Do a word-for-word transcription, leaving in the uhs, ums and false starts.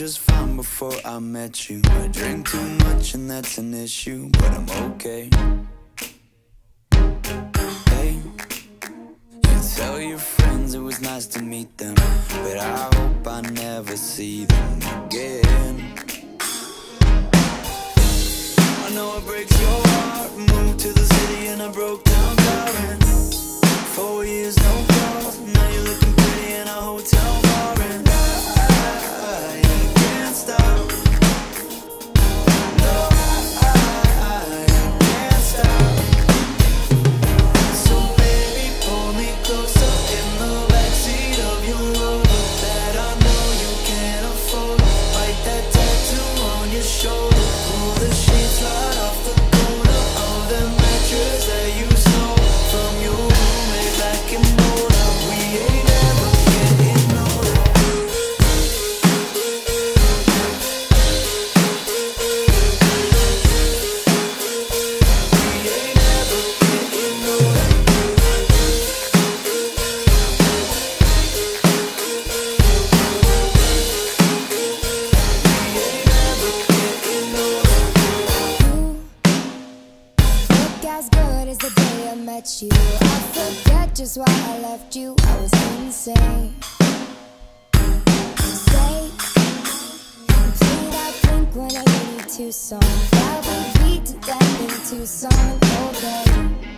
just fine before I met you. I drink too much and that's an issue, but I'm okay. Hey, you tell your friends it was nice to meet them, but I hope I never see them again. I know it breaks your heart. Moved to the city and I broke down crying. Four years, no calls. Now you're looking pretty in a hotel bar, and I, I can't stop. No, I, I can't stop. So baby, pull me closer in the backseat of your Rover that I know you can't afford. Bite that tattoo on your shoulder. Pull the sheets right off the corner of the mattress that you stole from your roommate back in Boulder. We ain't ever getting older. We ain't ever getting older. We ain't ever getting older. Look as good as the day I met you. I forget just why I left you. I was insane. Say, play that Blink one eighty-two song that we beat to death in Tucson all day.